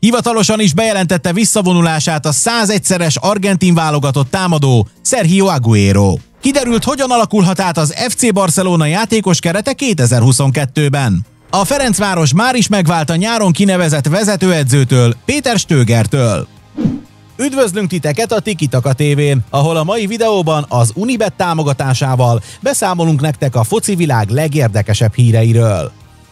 Hivatalosan is bejelentette visszavonulását a 101-szeres argentin válogatott támadó Sergio Agüero. Kiderült, hogyan alakulhat át az FC Barcelona játékos kerete 2022-ben. A Ferencváros már is megvált a nyáron kinevezett vezetőedzőtől, Péter Stögertől. Üdvözlünk titeket a Tiki Taka TV-n, ahol a mai videóban az Unibet támogatásával beszámolunk nektek a foci világ legérdekesebb híreiről.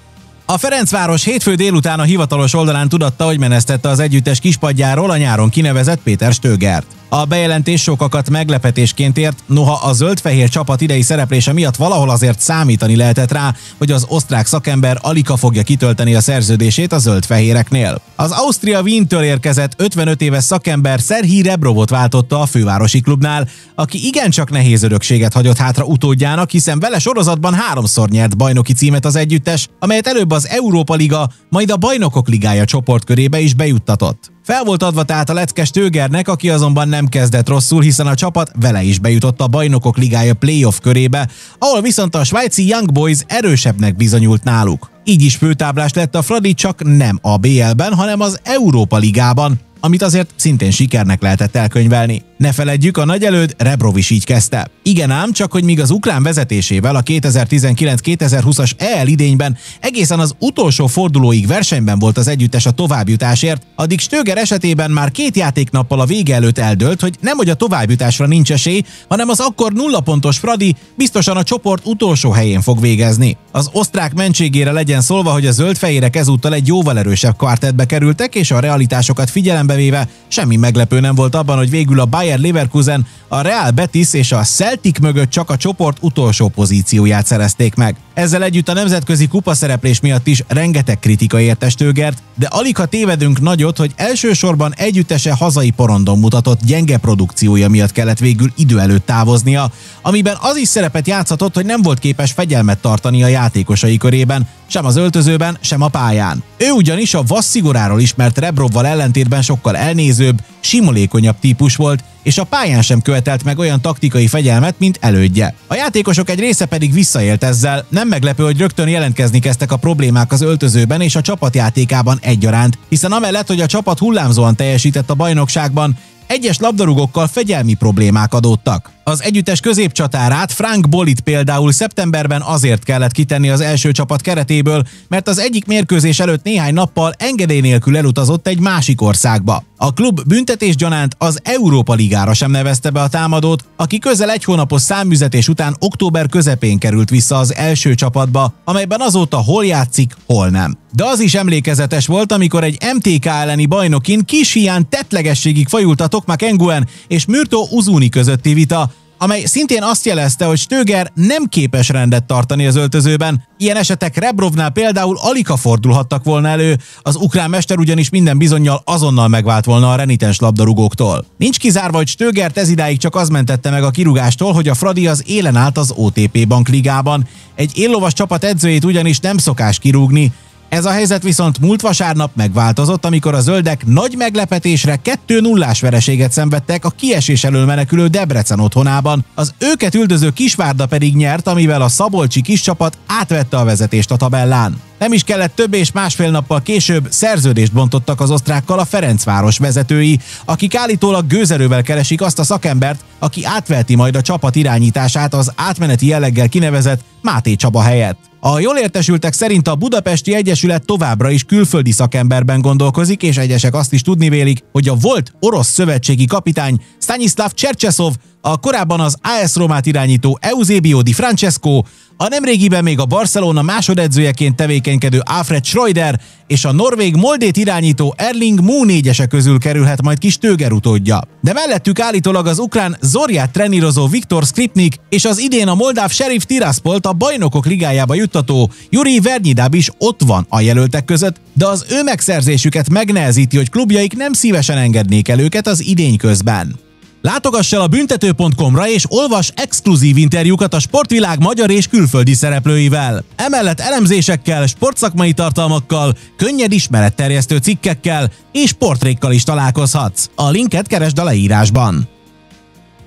A Ferencváros hétfő délután a hivatalos oldalán tudatta, hogy menesztette az együttes kispadjáról a nyáron kinevezett Péter Stögert. A bejelentés sokakat meglepetésként ért, noha a zöld-fehér csapat idei szereplése miatt valahol azért számítani lehetett rá, hogy az osztrák szakember aligha fogja kitölteni a szerződését a zöld-fehéreknél. Az Austria Wien-től érkezett 55 éves szakember Serhij Rebrovot váltotta a fővárosi klubnál, aki igencsak nehéz örökséget hagyott hátra utódjának, hiszen vele sorozatban 3-szor nyert bajnoki címet az együttes, amelyet előbb az Európa Liga, majd a Bajnokok Ligája csoportkörébe is bejuttatott. Fel volt adva tehát a lecke Stögernek, aki azonban nem kezdett rosszul, hiszen a csapat vele is bejutott a Bajnokok Ligája playoff körébe, ahol viszont a svájci Young Boys erősebbnek bizonyult náluk. Így is főtáblás lett a Fradi, csak nem a BL-ben, hanem az Európa Ligában, amit azért szintén sikernek lehetett elkönyvelni. Ne feledjük, a nagyelőd Rebrov is így kezdte. Igen ám, csak hogy míg az ukrán vezetésével a 2019-2020-as EL idényben egészen az utolsó fordulóig versenyben volt az együttes a továbbjutásért, addig Stöger esetében már 2 játéknappal a vége előtt eldőlt, hogy nemhogy a továbbjutásra nincs esély, hanem az akkor 0 pontos Fradi biztosan a csoport utolsó helyén fog végezni. Az osztrák mentségére legyen szólva, hogy a zöld-fehérek ezúttal egy jóval erősebb kvartettbe kerültek, és a realitásokat figyelembe véve semmi meglepő nem volt abban, hogy végül a Bayer Leverkusen, a Real Betis és a Celtic mögött csak a csoport utolsó pozícióját szerezték meg. Ezzel együtt a nemzetközi kupaszereplés miatt is rengeteg kritika érte Stögert, de aligha tévedünk nagyot, hogy elsősorban együttese hazai porondon mutatott gyenge produkciója miatt kellett végül idő előtt távoznia, amiben az is szerepet játszhatott, hogy nem volt képes fegyelmet tartani a játékosai körében, sem az öltözőben, sem a pályán. Ő ugyanis a vassz szigoráról ismert Rebrovval ellentétben sokkal elnézőbb, simulékonyabb típus volt, és a pályán sem követelt meg olyan taktikai fegyelmet, mint elődje. A játékosok egy része pedig visszaélt ezzel, nem meglepő, hogy rögtön jelentkezni kezdtek a problémák az öltözőben és a csapatjátékában egyaránt, hiszen amellett, hogy a csapat hullámzóan teljesített a bajnokságban, egyes labdarúgókkal fegyelmi problémák adódtak. Az együttes középcsatárát, Frank Bolit például szeptemberben azért kellett kitenni az első csapat keretéből, mert az egyik mérkőzés előtt néhány nappal engedély nélkül elutazott egy másik országba. A klub büntetés gyanánt az Európa Ligára sem nevezte be a támadót, aki közel 1 hónapos száműzetés után október közepén került vissza az első csapatba, amelyben azóta hol játszik, hol nem. De az is emlékezetes volt, amikor egy MTK elleni bajnokin kis hián tettlegességig fajult a Tokmak Nguyen és Mürto Uzuni közötti vita, amely szintén azt jelezte, hogy Stöger nem képes rendet tartani az öltözőben. Ilyen esetek Rebrovnál például aligha fordulhattak volna elő, az ukrán mester ugyanis minden bizonnyal azonnal megvált volna a renitens labdarúgóktól. Nincs kizárva, hogy Stögert ezidáig csak az mentette meg a kirúgástól, hogy a Fradi az élen állt az OTP bankligában. Egy éllovas csapat edzőjét ugyanis nem szokás kirúgni. Ez a helyzet viszont múlt vasárnap megváltozott, amikor a zöldek nagy meglepetésre 2-0-ás vereséget szenvedtek a kiesés elől menekülő Debrecen otthonában. Az őket üldöző Kisvárda pedig nyert, amivel a szabolcsi kiscsapat átvette a vezetést a tabellán. Nem is kellett több és másfél nappal később szerződést bontottak az osztrákkal a Ferencváros vezetői, akik állítólag gőzerővel keresik azt a szakembert, aki átveheti majd a csapat irányítását az átmeneti jelleggel kinevezett Máté Csaba helyett. A jól értesültek szerint a Budapesti Egyesület továbbra is külföldi szakemberben gondolkozik, és egyesek azt is tudni vélik, hogy a volt orosz szövetségi kapitány Stanislav Csercseszov, a korábban az AS Rómát irányító Eusebio Di Francesco, a nemrégiben még a Barcelona másodedzőjeként tevékenykedő Alfred Schreuder és a norvég Moldét irányító Erling Moe négyese közül kerülhet majd ki Stöger utódja. De mellettük állítólag az ukrán Zorját trenírozó Viktor Skripnik és az idén a moldáv Sheriff Tiraspolt a Bajnokok Ligájába juttató Juri Vernyidab is ott van a jelöltek között, de az ő megszerzésüket megnehezíti, hogy klubjaik nem szívesen engednék el őket az idény közben. Látogass el a büntető.com-ra és olvas exkluzív interjúkat a sportvilág magyar és külföldi szereplőivel. Emellett elemzésekkel, sportszakmai tartalmakkal, könnyed ismeretterjesztő cikkekkel és portrékkal is találkozhatsz. A linket keresd a leírásban.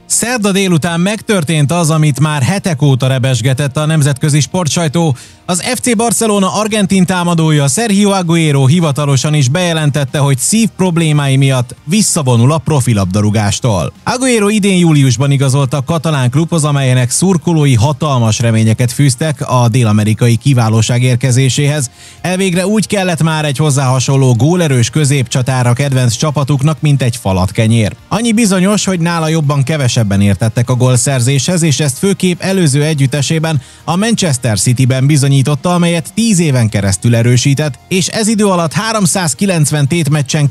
Szerda délután megtörtént az, amit már hetek óta rebesgetett a nemzetközi sportsajtó. Az FC Barcelona argentin támadója Sergio Agüero hivatalosan is bejelentette, hogy szív problémái miatt visszavonul a profilabdarúgástól. Agüero idén júliusban igazolt a katalán klubhoz, amelynek szurkolói hatalmas reményeket fűztek a dél-amerikai kiválóság érkezéséhez. Elvégre úgy kellett már egy hozzá hasonló gólerős középcsatár a kedvenc csapatuknak, mint egy falatkenyér. Annyi bizonyos, hogy nála jobban kevesebben értettek a gólszerzéshez, és ezt főképp előző együttesében, a Manchester Cityben bizonyította, amelyet 10 éven keresztül erősített, és ez idő alatt 390 tétmeccsen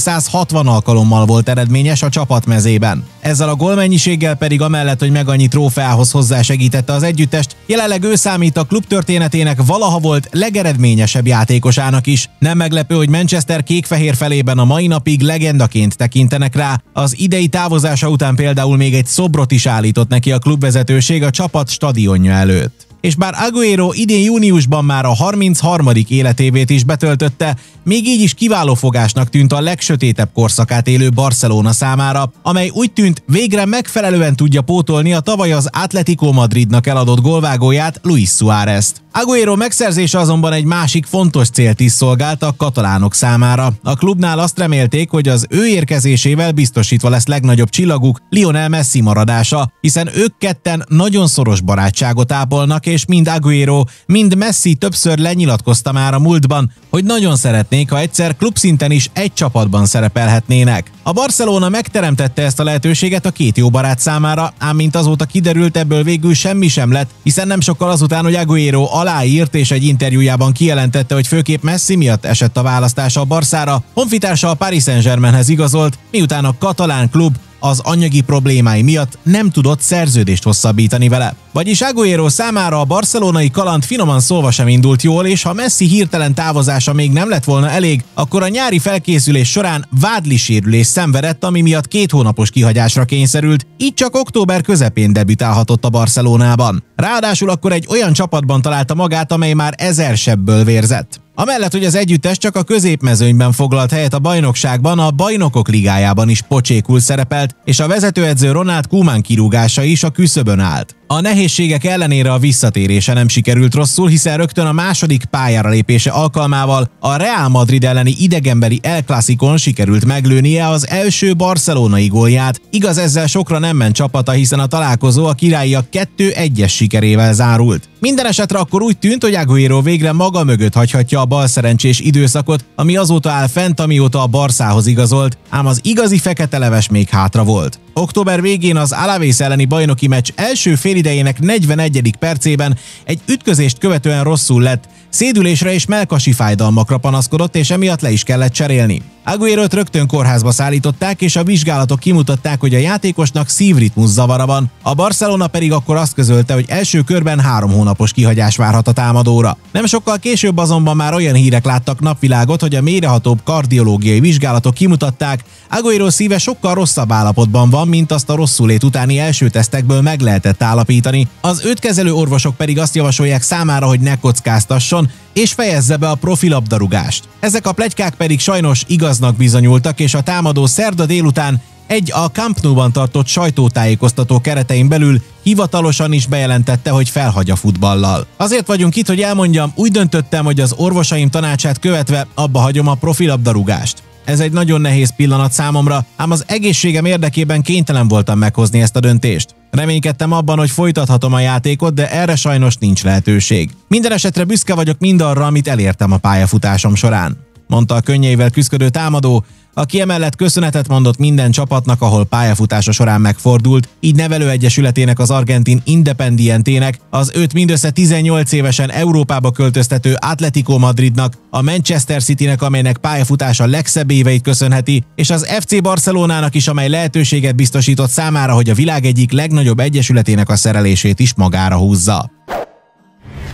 260 alkalommal volt eredményes a csapat mezében. Ezzel a gólmennyiséggel pedig amellett, hogy meg annyi trófeához hozzásegítette az együttest, jelenleg ő számít a klub történetének valaha volt legeredményesebb játékosának is. Nem meglepő, hogy Manchester kék-fehér felében a mai napig legendaként tekintenek rá. Az idei távozása után például még egy szobrot is állított neki a klubvezetőség a csapat stadionja előtt. És bár Agüero idén júniusban már a 33. életévét is betöltötte, még így is kiváló fogásnak tűnt a legsötétebb korszakát élő Barcelona számára, amely úgy tűnt végre megfelelően tudja pótolni a tavaly az Atlético Madridnak eladott gólvágóját, Luis Suárezt. Agüero megszerzése azonban egy másik fontos célt is szolgált a katalánok számára. A klubnál azt remélték, hogy az ő érkezésével biztosítva lesz legnagyobb csillaguk, Lionel Messi maradása, hiszen ők ketten nagyon szoros barátságot ápolnak, és mind Agüero, mind Messi többször lenyilatkozta már a múltban, hogy nagyon szeretnék, ha egyszer klubszinten is egy csapatban szerepelhetnének. A Barcelona megteremtette ezt a lehetőséget a két jó barát számára, ám mint azóta kiderült, ebből végül semmi sem lett, hiszen nem sokkal azután, hogy Agüero aláírt és egy interjújában kijelentette, hogy főképp Messi miatt esett a választása a Barszára, honfitársa a Paris Saint-Germainhez igazolt, miután a katalán klub az anyagi problémái miatt nem tudott szerződést hosszabbítani vele. Vagyis Agüero számára a barcelonai kaland finoman szólva sem indult jól, és ha Messi hirtelen távozása még nem lett volna elég, akkor a nyári felkészülés során vádlisérülés szenvedett, ami miatt 2 hónapos kihagyásra kényszerült, így csak október közepén debütálhatott a Barcelonában. Ráadásul akkor egy olyan csapatban találta magát, amely már 1000 sebből vérzett. Amellett, hogy az együttes csak a középmezőnyben foglalt helyet a bajnokságban, a Bajnokok Ligájában is pocsékul szerepelt, és a vezetőedző Ronald Koeman kirúgása is a küszöbön állt. A nehézségek ellenére a visszatérése nem sikerült rosszul, hiszen rögtön a második pályára lépése alkalmával a Real Madrid elleni idegenbeli El Clasicón sikerült meglőnie az első barcelonai gólját. Igaz, ezzel sokra nem ment csapata, hiszen a találkozó a királyiak 2-1-es sikerével zárult. Minden esetre akkor úgy tűnt, hogy Agüero végre maga mögött hagyhatja a balszerencsés időszakot, ami azóta áll fent, amióta a Barszához igazolt, ám az igazi fekete leves még hátra volt. Október végén az Alavés elleni bajnoki meccs első félidejének 41. percében egy ütközést követően rosszul lett, szédülésre és mellkasi fájdalmakra panaszkodott, és emiatt le is kellett cserélni. Agüerót rögtön kórházba szállították, és a vizsgálatok kimutatták, hogy a játékosnak szívritmus zavara van, a Barcelona pedig akkor azt közölte, hogy első körben 3 hónapos kihagyás várhat a támadóra. Nem sokkal később azonban már olyan hírek láttak napvilágot, hogy a mélyrehatóbb kardiológiai vizsgálatok kimutatták, Agüero szíve sokkal rosszabb állapotban van, mint azt a rosszulét utáni első tesztekből meg lehetett állapítani. Az őt kezelő orvosok pedig azt javasolják számára, hogy ne kockáztasson, és fejezze be a profilabdarúgást. Ezek a pletykák pedig sajnos igaznak bizonyultak, és a támadó szerda délután a Camp Nou-ban tartott sajtótájékoztató keretein belül hivatalosan is bejelentette, hogy felhagy a futballal. Azért vagyunk itt, hogy elmondjam, úgy döntöttem, hogy az orvosaim tanácsát követve abba hagyom a profilabdarúgást. Ez egy nagyon nehéz pillanat számomra, ám az egészségem érdekében kénytelen voltam meghozni ezt a döntést. Reménykedtem abban, hogy folytathatom a játékot, de erre sajnos nincs lehetőség. Minden esetre büszke vagyok mindarra, amit elértem a pályafutásom során, mondta a könnyeivel küszködő támadó, aki emellett köszönetet mondott minden csapatnak, ahol pályafutása során megfordult, így nevelőegyesületének, az argentin Independientének, az őt mindössze 18 évesen Európába költöztető Atlético Madridnak, a Manchester Citynek, amelynek pályafutása legszebb éveit köszönheti, és az FC Barcelonának is, amely lehetőséget biztosított számára, hogy a világ egyik legnagyobb egyesületének a szerelését is magára húzza.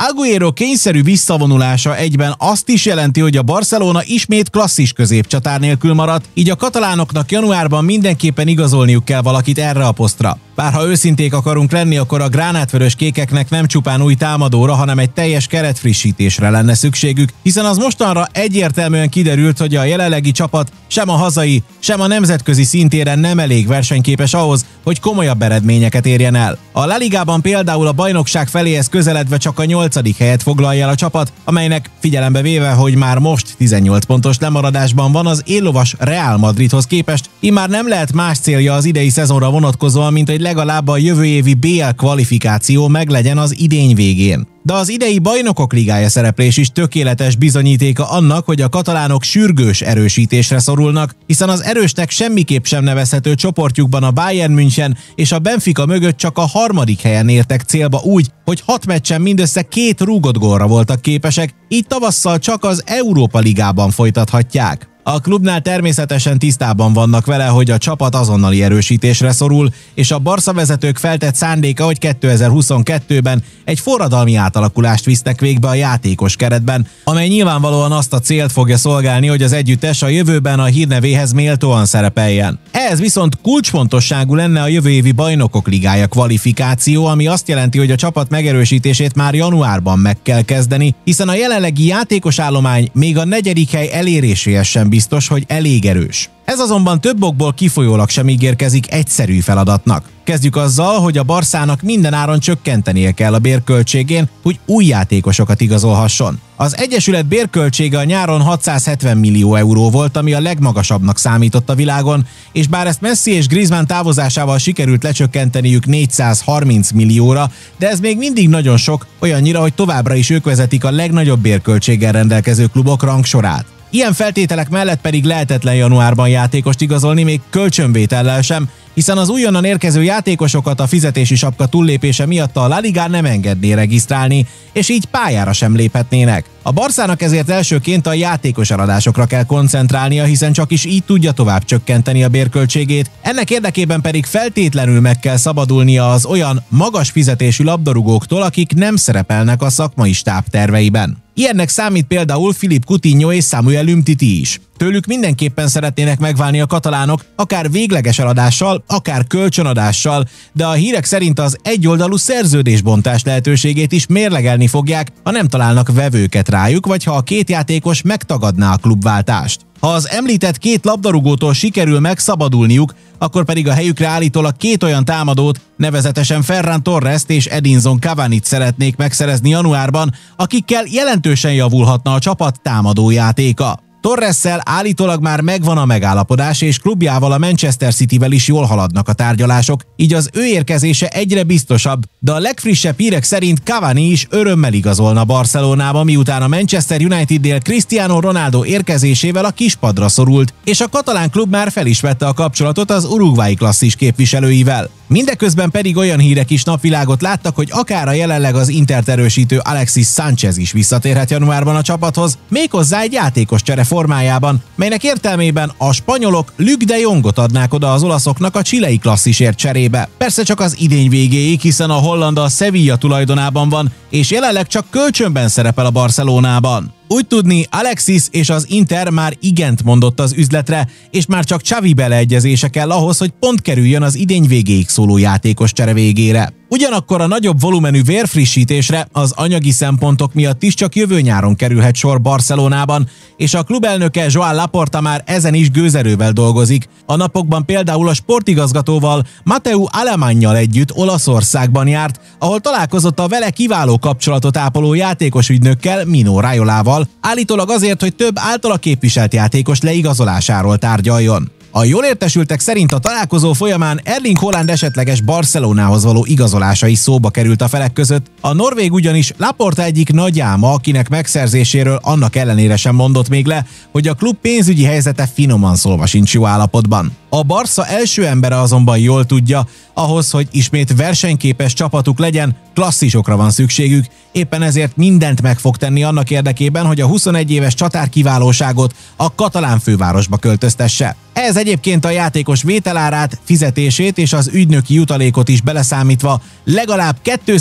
Agüero kényszerű visszavonulása egyben azt is jelenti, hogy a Barcelona ismét klasszis középcsatár nélkül maradt, így a katalánoknak januárban mindenképpen igazolniuk kell valakit erre a posztra. Bár ha őszinték akarunk lenni, akkor a gránátvörös kékeknek nem csupán új támadóra, hanem egy teljes keretfrissítésre lenne szükségük, hiszen az mostanra egyértelműen kiderült, hogy a jelenlegi csapat sem a hazai, sem a nemzetközi szintéren nem elég versenyképes ahhoz, hogy komolyabb eredményeket érjen el. A La Ligában például a bajnokság feléhez közeledve csak a 8. helyet foglalja el a csapat, amelynek figyelembe véve, hogy már most 18 pontos lemaradásban van az éllovas Real Madridhoz képest, immár nem lehet más célja az idei szezonra vonatkozóan, mint hogy legalább a jövő évi BL kvalifikáció meglegyen az idény végén. De az idei Bajnokok Ligája szereplés is tökéletes bizonyítéka annak, hogy a katalánok sürgős erősítésre szorulnak, hiszen az erősnek semmiképp sem nevezhető csoportjukban a Bayern München és a Benfica mögött csak a 3. helyen értek célba úgy, hogy 6 meccsen mindössze 2 rúgott gólra voltak képesek, így tavasszal csak az Európa Ligában folytathatják. A klubnál természetesen tisztában vannak vele, hogy a csapat azonnali erősítésre szorul, és a Barca vezetők feltett szándéka, hogy 2022-ben egy forradalmi átalakulást visznek végbe a játékos keretben, amely nyilvánvalóan azt a célt fogja szolgálni, hogy az együttes a jövőben a hírnevéhez méltóan szerepeljen. Ehhez viszont kulcsfontosságú lenne a jövő évi Bajnokok Ligája kvalifikáció, ami azt jelenti, hogy a csapat megerősítését már januárban meg kell kezdeni, hiszen a jelenlegi játékosállomány még a 4. hely eléréséhez sem biztos, hogy elég erős. Ez azonban több okból kifolyólag sem ígérkezik egyszerű feladatnak. Kezdjük azzal, hogy a Barszának mindenáron csökkentenie kell a bérköltségén, hogy új játékosokat igazolhasson. Az Egyesület bérköltsége a nyáron 670 millió euró volt, ami a legmagasabbnak számított a világon, és bár ezt Messi és Griezmann távozásával sikerült lecsökkenteniük 430 millióra, de ez még mindig nagyon sok, olyannyira, hogy továbbra is ők vezetik a legnagyobb bérköltséggel rendelkező klubok rangsorát. Ilyen feltételek mellett pedig lehetetlen januárban játékost igazolni, még kölcsönvétellel sem, hiszen az újonnan érkező játékosokat a fizetési sapka túllépése miatt a La Liga nem engedné regisztrálni, és így pályára sem léphetnének. A Barszának ezért elsőként a játékos eladásokra kell koncentrálnia, hiszen csak is így tudja tovább csökkenteni a bérköltségét, ennek érdekében pedig feltétlenül meg kell szabadulnia az olyan magas fizetésű labdarúgóktól, akik nem szerepelnek a szakmai stáb terveiben. Ilyennek számít például Philippe Coutinho és Samuel Umtiti is. Tőlük mindenképpen szeretnének megválni a katalánok, akár végleges eladással, akár kölcsönadással, de a hírek szerint az egyoldalú szerződésbontás lehetőségét is mérlegelni fogják, ha nem találnak vevőket rájuk, vagy ha a két játékos megtagadná a klubváltást. Ha az említett két labdarúgótól sikerül megszabadulniuk, akkor pedig a helyükre állítólag két olyan támadót, nevezetesen Ferran Torrest és Edinson Cavanit szeretnék megszerezni januárban, akikkel jelentősen javulhatna a csapat támadójátéka. Torresszel állítólag már megvan a megállapodás, és klubjával, a Manchester Cityvel is jól haladnak a tárgyalások, így az ő érkezése egyre biztosabb, de a legfrissebb hírek szerint Cavani is örömmel igazolna Barcelonába, miután a Manchester United-dél Cristiano Ronaldo érkezésével a kispadra szorult, és a katalán klub már fel is vette a kapcsolatot az uruguayi klasszis képviselőivel. Mindeközben pedig olyan hírek is napvilágot láttak, hogy akár a jelenleg az Intert erősítő Alexis Sánchez is visszatérhet januárban a csapathoz, méghozzá egy játékos csere formájában, melynek értelmében a spanyolok Luke de Jongot adnák oda az olaszoknak a chilei klasszisért cserébe. Persze csak az idény végéig, hiszen a holland a Sevilla tulajdonában van, és jelenleg csak kölcsönben szerepel a Barcelonában. Úgy tudni, Alexis és az Inter már igent mondott az üzletre, és már csak Xavi beleegyezése kell ahhoz, hogy pont kerüljön az idény végéig szóló játékos csere végére. Ugyanakkor a nagyobb volumenű vérfrissítésre az anyagi szempontok miatt is csak jövő nyáron kerülhet sor Barcelonában, és a klubelnöke Joan Laporta már ezen is gőzerővel dolgozik. A napokban például a sportigazgatóval, Mateu Alemannal együtt Olaszországban járt, ahol találkozott a vele kiváló kapcsolatot ápoló játékosügynökkel, Mino Raiolával, állítólag azért, hogy több általa képviselt játékos leigazolásáról tárgyaljon. A jól értesültek szerint a találkozó folyamán Erling Haaland esetleges Barcelonához való igazolása is szóba került a felek között. A norvég ugyanis Laporta egyik nagyáma, akinek megszerzéséről annak ellenére sem mondott még le, hogy a klub pénzügyi helyzete finoman szólva sincs jó állapotban. A Barca első embere azonban jól tudja, ahhoz, hogy ismét versenyképes csapatuk legyen, klasszisokra van szükségük, éppen ezért mindent meg fog tenni annak érdekében, hogy a 21 éves csatár kiválóságot a katalán fővárosba költöztesse. Ez egyébként a játékos vételárát, fizetését és az ügynöki jutalékot is beleszámítva legalább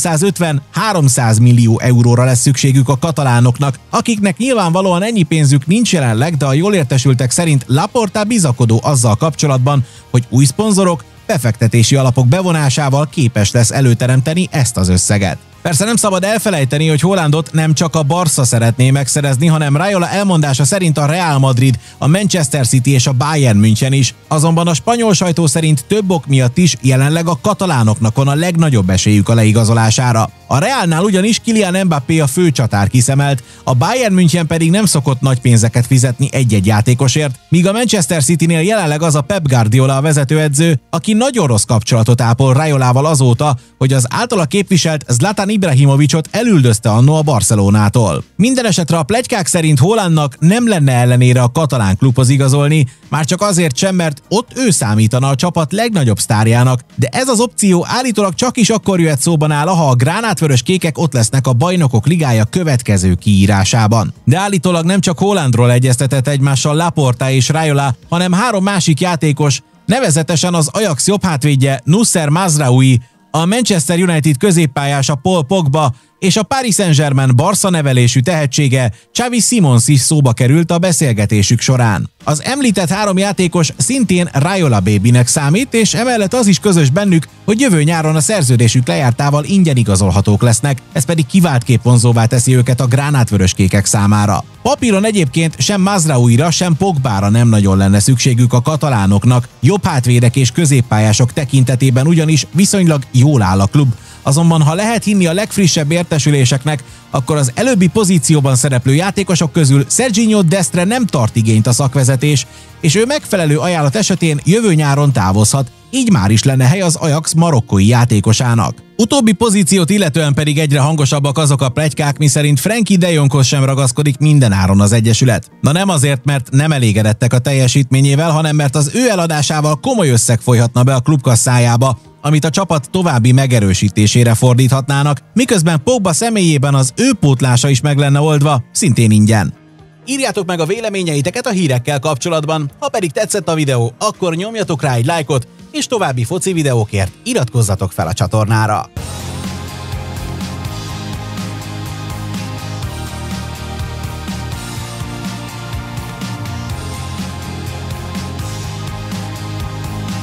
250-300 millió euróra lesz szükségük a katalánoknak, akiknek nyilvánvalóan ennyi pénzük nincs jelenleg, de a jól értesültek szerint Laporta bizakodó azzal kapcsolatban, hogy új szponzorok, befektetési alapok bevonásával képes lesz előteremteni ezt az összeget. Persze nem szabad elfelejteni, hogy Haalandot nem csak a Barca szeretné megszerezni, hanem Raiola elmondása szerint a Real Madrid, a Manchester City és a Bayern München is, azonban a spanyol sajtó szerint több ok miatt is jelenleg a katalánoknak van a legnagyobb esélyük a leigazolására. A Realnál ugyanis Kylian Mbappé a fő csatár kiszemelt, a Bayern München pedig nem szokott nagy pénzeket fizetni egy-egy játékosért, míg a Manchester Citynél jelenleg az a Pep Guardiola a vezetőedző, aki nagyon rossz kapcsolatot ápol Raiolával azóta, hogy az általa képviselt Zlatan Ibrahimovićot elüldözte annó a Barcelonától. Minden esetre a pletykák szerint Haalandnak nem lenne ellenére a katalán klubhoz igazolni, már csak azért sem, mert ott ő számítana a csapat legnagyobb sztárjának, de ez az opció állítólag csak is akkor jöhet szóban áll, ha a gránátvörös kékek ott lesznek a Bajnokok Ligája következő kiírásában. De állítólag nem csak Haalandról egyeztetett egymással Laporta és Raiola, hanem 3 másik játékos, nevezetesen az Ajax jobbhátvédje Nusser Mazraoui, a Manchester United középpályása Paul Pogba és a Paris Saint-Germain Barca nevelésű tehetsége Xavi Simons is szóba került a beszélgetésük során. Az említett 3 játékos szintén Raiola babynek számít, és emellett az is közös bennük, hogy jövő nyáron a szerződésük lejártával ingyen igazolhatók lesznek, ez pedig kiváltképp vonzóvá teszi őket a gránátvöröskékek számára. Papíron egyébként sem Mazraouira, sem Pogbára nem nagyon lenne szükségük a katalánoknak, jobb hátvédek és középpályások tekintetében ugyanis viszonylag jól áll a klub. Azonban ha lehet hinni a legfrissebb értesüléseknek, akkor az előbbi pozícióban szereplő játékosok közül Serginho Destre nem tart igényt a szakvezetés, és ő megfelelő ajánlat esetén jövő nyáron távozhat, így már is lenne hely az Ajax marokkói játékosának. Utóbbi pozíciót illetően pedig egyre hangosabbak azok a pletykák, miszerint Frenkie de Jonghoz sem ragaszkodik mindenáron az egyesület. Na nem azért, mert nem elégedettek a teljesítményével, hanem mert az ő eladásával komoly összeg folyhatna be a klubkasszájába, amit a csapat további megerősítésére fordíthatnának, miközben Pogba személyében az ő pótlása is meg lenne oldva, szintén ingyen. Írjátok meg a véleményeiteket a hírekkel kapcsolatban, ha pedig tetszett a videó, akkor nyomjatok rá egy lájkot, és további foci videókért iratkozzatok fel a csatornára.